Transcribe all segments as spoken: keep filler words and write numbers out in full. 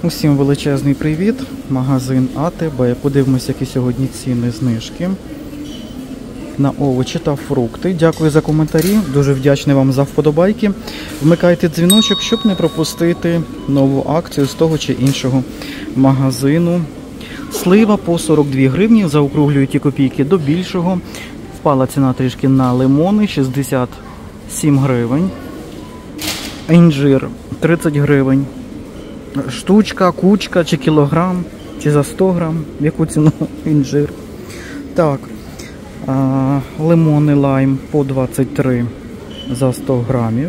Усім величезний привіт, магазин А Те Бе. Подивимося, які сьогодні ціни, знижки на овочі та фрукти. Дякую за коментарі, дуже вдячний вам за вподобайки. Вмикайте дзвіночок, щоб не пропустити нову акцію з того чи іншого магазину. Слива по сорок дві гривні, заокруглюю ті копійки до більшого. Впала ціна трішки на лимони, шістдесят сім гривень. Інжир тридцять гривень. Штучка, кучка, чи кілограм, чи за сто грам, в яку ціну інжир. Так, а, лимони лайм по двадцять три за сто грамів.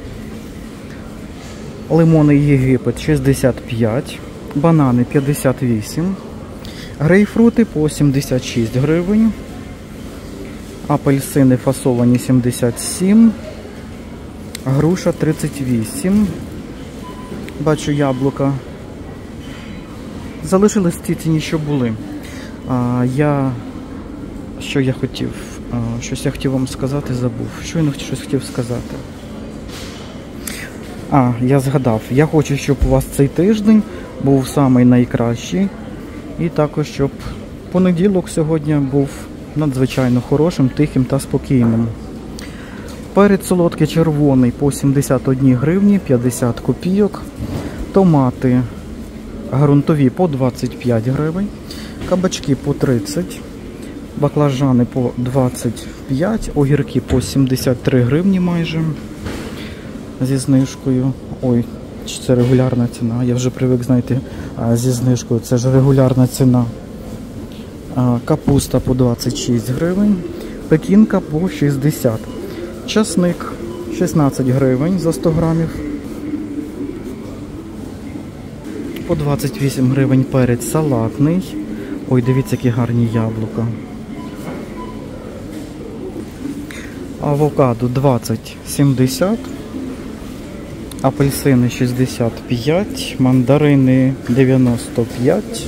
Лимони Єгипет шістдесят п'ять, банани п'ятдесят вісім, грейпфрути по сімдесят шість гривень, апельсини фасовані сімдесят сім, груша тридцять вісім. Бачу яблука. Залишились ті ціні, що були. А, я... Що я хотів? А, щось я хотів вам сказати, забув. Щойно щось хотів сказати. А, я згадав. Я хочу, щоб у вас цей тиждень був самий найкращий. І також, щоб понеділок сьогодні був надзвичайно хорошим, тихим та спокійним. Перець солодкий червоний по сімдесят одні гривні, п'ятдесят копійок. Томати ґрунтові по двадцять п'ять гривень. Кабачки по тридцять. Баклажани по двадцять п'ять. Огірки по сімдесят три гривні майже. Зі знижкою. Ой, це регулярна ціна. Я вже привик, знаєте, зі знижкою. Це ж регулярна ціна. Капуста по двадцять шість гривень. Пекінка по шістдесят. Часник шістнадцять гривень за сто грамів. По двадцять вісім гривень перець салатний. Ой, дивіться, які гарні яблука. Авокадо двадцять сімдесят. Апельсини шістдесят п'ять. Мандарини дев'яносто п'ять.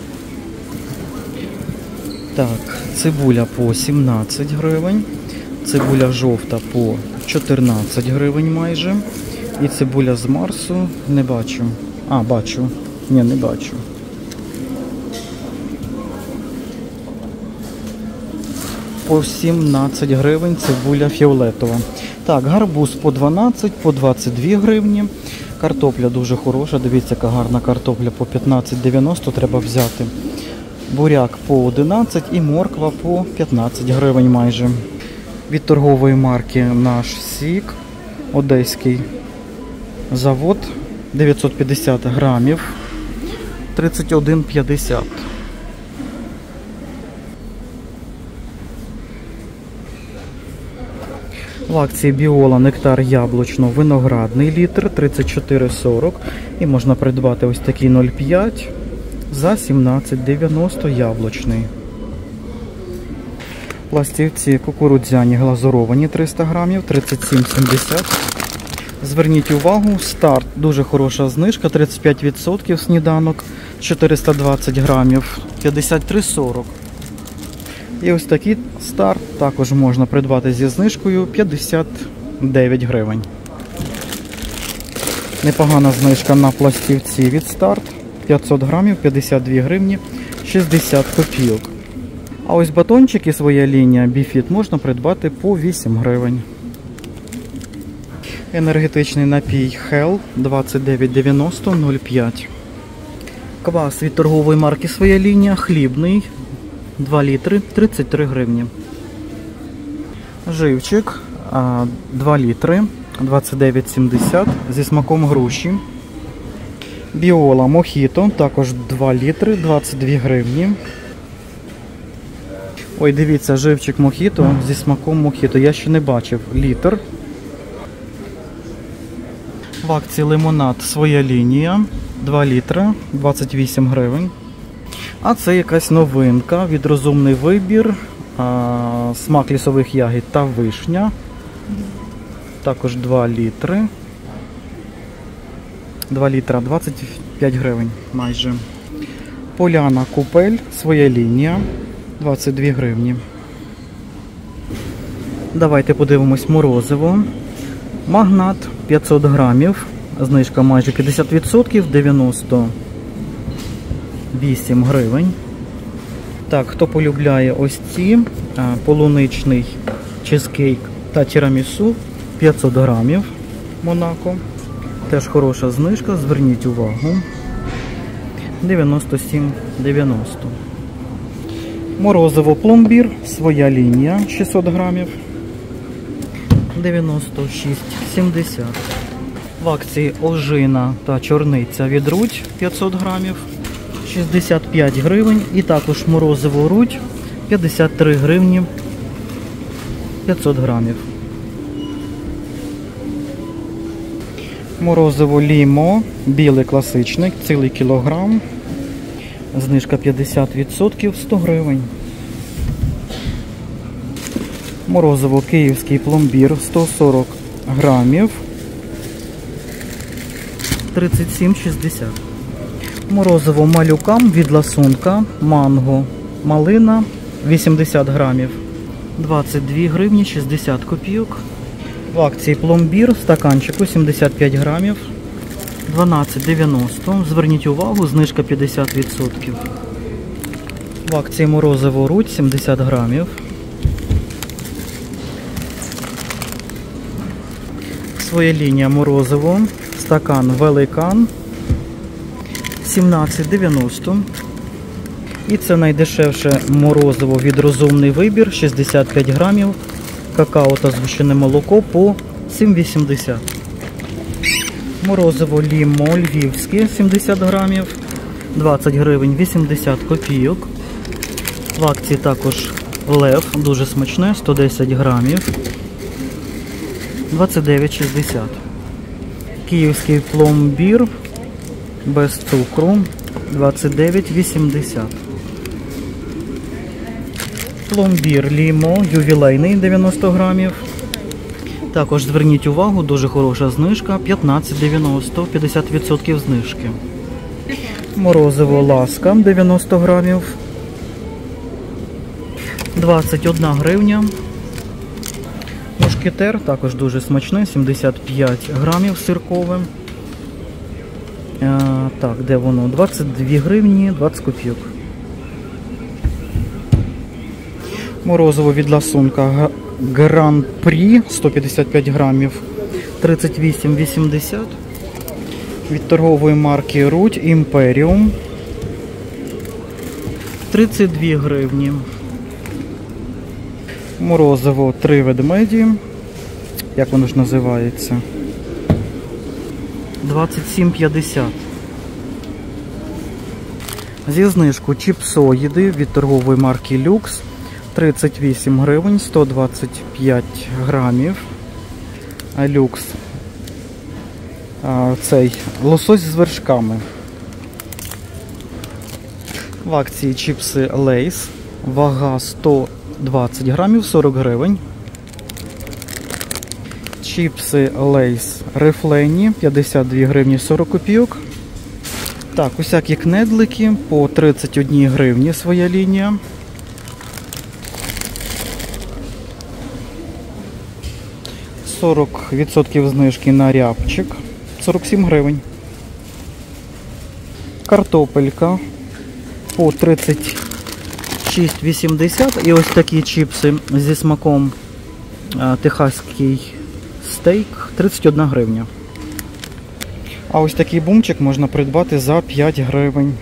Так, цибуля по сімнадцять гривень. Цибуля жовта по чотирнадцять гривень майже. І цибуля з Марсу не бачу. А, бачу. Ні, не бачу. По сімнадцять гривень цибуля фіолетова. Так, гарбуз по дванадцять, по двадцять дві гривні. Картопля дуже хороша. Дивіться, яка гарна картопля по п'ятнадцять дев'яносто треба взяти. Буряк по одинадцять і морква по п'ятнадцять гривень майже. Від торгової марки Наш Сік. Одеський завод. дев'ятсот п'ятдесят грамів. тридцять один п'ятдесят. В акції Біола нектар яблучно-виноградний літр тридцять чотири сорок. І можна придбати ось такий нуль п'ять за сімнадцять дев'яносто яблучний. Пластівці кукурудзяні глазуровані триста грамів, тридцять сім сімдесят. Зверніть увагу, старт, дуже хороша знижка, тридцять п'ять відсотків сніданок, чотириста двадцять грамів, п'ятдесят три сорок. І ось такий старт також можна придбати зі знижкою п'ятдесят дев'ять гривень. Непогана знижка на пластівці від старт, п'ятсот грамів, п'ятдесят дві гривні, шістдесят копійок. А ось батончики, своя лінія Біфіт, можна придбати по вісім гривень. Енергетичний напій Хел двадцять дев'ять дев'яносто нуль п'ять. Квас від торгової марки своя лінія, хлібний, два літри, тридцять три гривні. Живчик два літри, двадцять дев'ять сімдесят зі смаком груші. Біола Мохіто, також два літри, двадцять дві гривні. Ой, дивіться, живчик Мохіто зі смаком Мохіто. Я ще не бачив. Літр. В акції лимонад своя лінія. два літри, двадцять вісім гривень. А це якась новинка від Розумний Вибір. А, смак лісових ягід та вишня. Також два літри. два літра, двадцять п'ять гривень майже. Поляна Купель, своя лінія. двадцять дві гривні. Давайте подивимось морозиво. Магнат п'ятсот грамів. Знижка майже п'ятдесят відсотків, дев'яносто вісім гривень. Так, хто полюбляє ось ці, а, полуничний чизкейк та тірамісу, п'ятсот грамів Монако. Теж хороша знижка, зверніть увагу. дев'яносто сім дев'яносто. Морозиво пломбір, своя лінія, шістсот грамів. дев'яносто шість сімдесят. В акції ожина та чорниця від Рудь п'ятсот грамів, шістдесят п'ять гривень. І також морозиво Рудь п'ятдесят три гривні, п'ятсот грамів. Морозиво Лімо, білий класичний, цілий кілограм. Знижка п'ятдесят відсотків, сто гривень. Морозиво київський пломбір, сто сорок грамів, тридцять сім шістдесят. Морозиво малюкам від Ласунка, манго, малина, вісімдесят грамів, двадцять дві гривні шістдесят копійок. В акції пломбір, стаканчику сімдесят п'ять грамів, дванадцять дев'яносто. Зверніть увагу, знижка п'ятдесят відсотків. В акції морозиво Рудь сімдесят грамів. Своя лінія морозиво, стакан великан, сімнадцять дев'яносто. І це найдешевше морозиво від Розумний вибір, шістдесят п'ять грамів, какао та згущене молоко по сім вісімдесят. Морозиво Лімо львівське, сімдесят грамів, двадцять гривень вісімдесят копійок. В акції також Лев, дуже смачне, сто десять грамів, двадцять дев'ять шістдесят. Київський пломбір без цукру, двадцять дев'ять вісімдесят. Пломбір Лімо ювілейний, дев'яносто грамів. Також зверніть увагу, дуже хороша знижка, п'ятнадцять дев'яносто, п'ятдесят відсотків знижки. Морозиво Ласка, дев'яносто грамів, двадцять одна гривня. Мушкетер, також дуже смачне, сімдесят п'ять грамів сиркове. А, так, де воно? двадцять дві гривні, двадцять копійок. Морозиво від Ласунка Гран-Прі, сто п'ятдесят п'ять грамів, тридцять вісім вісімдесят. Від торгової марки Рудь Імперіум, тридцять дві гривні. Морозиво три ведмеді, як воно ж називається, двадцять сім п'ятдесят. Зі знижку чіпсоїди від торгової марки Люкс, тридцять вісім гривень, сто двадцять п'ять грамів. Люкс. А, цей лосось з вершками. В акції чіпси Лейс, вага сто двадцять грамів, сорок гривень. Чіпси Лейс рифлені, п'ятдесят дві гривні сорок копійок. Так, усякі кнедлики по тридцять одна гривні, своя лінія. сорок відсотків знижки на рябчик, сорок сім гривень. Картопелька по тридцять шість вісімдесят. І ось такі чіпси зі смаком а, техаський стейк, тридцять одна гривня. А ось такий бумчик можна придбати за п'ять гривень.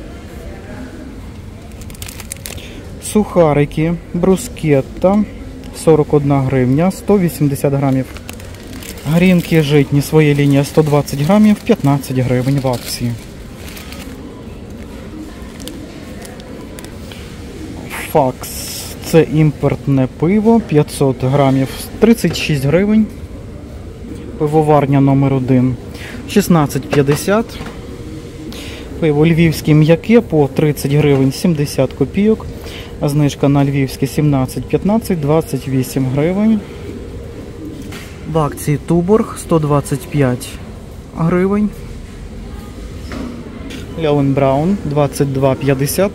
Сухарики брускетта, сорок одна гривня, сто вісімдесят грамів. Грінки житні, своя лінія, сто двадцять грамів, п'ятнадцять гривень в акції. Факс, це імпортне пиво, п'ятсот грамів, тридцять шість гривень. Пивоварня номер один, шістнадцять п'ятдесят. Пиво львівське м'яке по тридцять гривень, сімдесят копійок. Знижка на львівське сімнадцять п'ятнадцять, двадцять вісім гривень. В акції Туборг, сто двадцять п'ять гривень. Льовен-Браун, двадцять два п'ятдесят.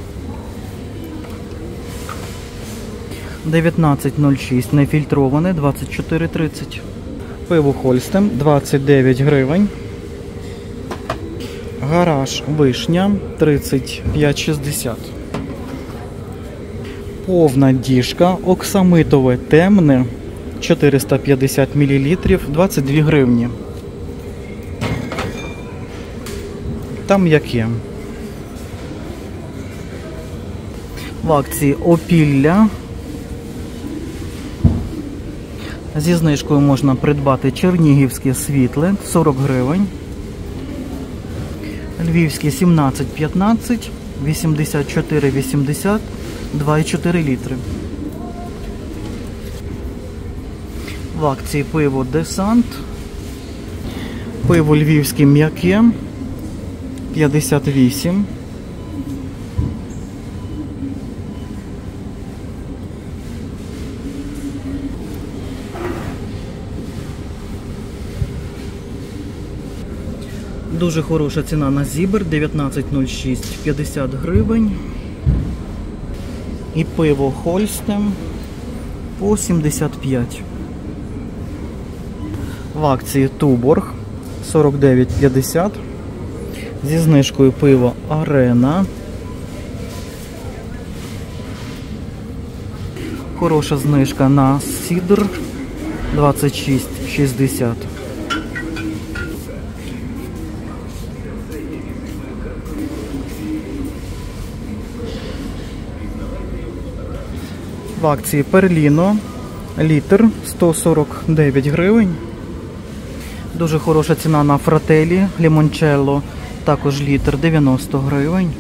дев'ятнадцять нуль шість нефільтроване, двадцять чотири тридцять. Пиво Хольстем, двадцять дев'ять гривень. Гараж вишня тридцять п'ять шістдесят. Повна діжка оксамитове темне чотириста п'ятдесят мілілітрів, двадцять дві гривні. Там яке? В акції опілля. Зі знижкою можна придбати чернігівське світле сорок гривень. Львівське сімнадцять п'ятнадцять, вісімдесят чотири вісімдесят, два і чотири літри. В акції пиво Десант. Пиво львівське м'яке п'ятдесят вісім. Дуже хороша ціна на Зібр, дев'ятнадцять нуль шість, п'ятдесят гривень. І пиво Хольстем по сімдесят п'ять. В акції Туборг сорок дев'ять п'ятдесят. Зі знижкою пиво Арена. Хороша знижка на Сідр двадцять шість шістдесят. В акції Перліно літр сто сорок дев'ять гривень. Дуже хороша ціна на Фрателі Лімончелло, також літр дев'яносто гривень.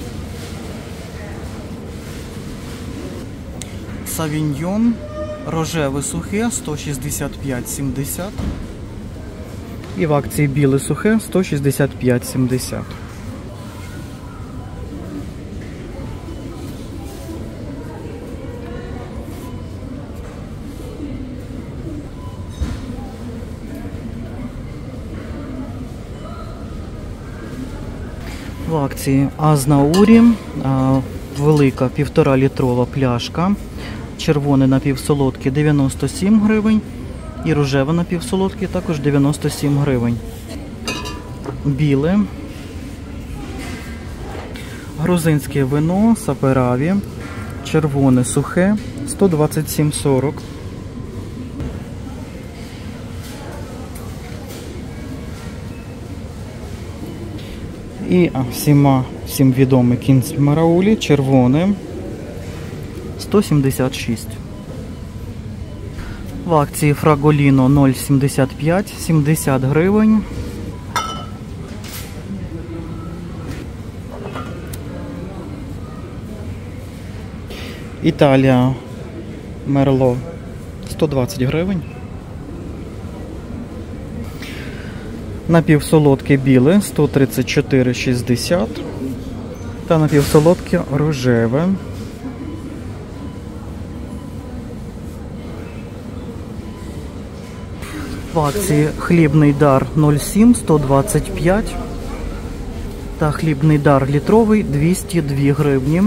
Савіньйон рожеве сухе сто шістдесят п'ять сімдесят. І в акції біле сухе сто шістдесят п'ять сімдесят. В акції Азнаурі а, велика півтора літрова пляшка, червоний напівсолодкий дев'яносто сім гривень і рожевий напівсолодкий також дев'яносто сім гривень. Біле, грузинське вино Сапераві, червоне сухе сто двадцять сім сорок. І всіма, всім відомий Кінзмараулі, червоне, сто сімдесят шість. В акції Фраголіно нуль сімдесят п'ять, сімдесят гривень. Італія Мерло сто двадцять гривень. Напівсолодке біле сто тридцять чотири шістдесят та напівсолодке рожеве. В акції хлібний дар нуль сім сто двадцять п'ять та хлібний дар літровий двісті дві гривні.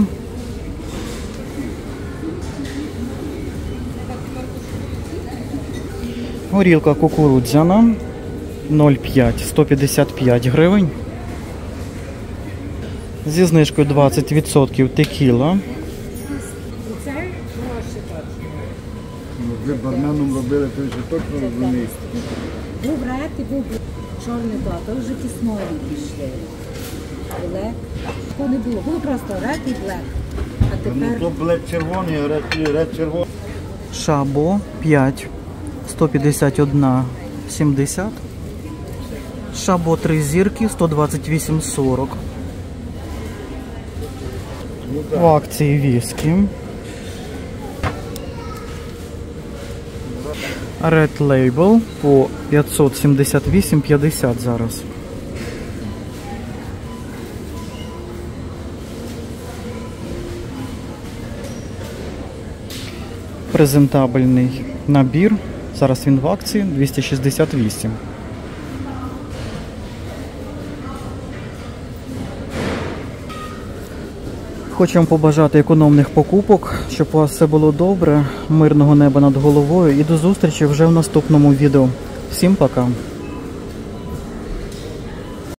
Горілка кукурудзяна нуль п'ять сто п'ятдесят п'ять гривень. Зі знижкою двадцять відсотків текіла. Ви барменом робили, то вже точно розумієте. Був рек і був чорний блат, то вже киснові пішли. Блек. То не було, було просто рек і блек. А Ну тепер то блек червоний, а ред, ред червоний. Шабо п'ять сто п'ятдесят один сімдесят. Шабо три зірки сто двадцять вісім сорок. В акції віскі. Red Label по п'ятсот сімдесят вісім п'ятдесят зараз. Презентабельний набір. Зараз він в акції двісті шістдесят вісім. Хочу вам побажати економних покупок, щоб у вас все було добре, мирного неба над головою і до зустрічі вже в наступному відео. Всім пока!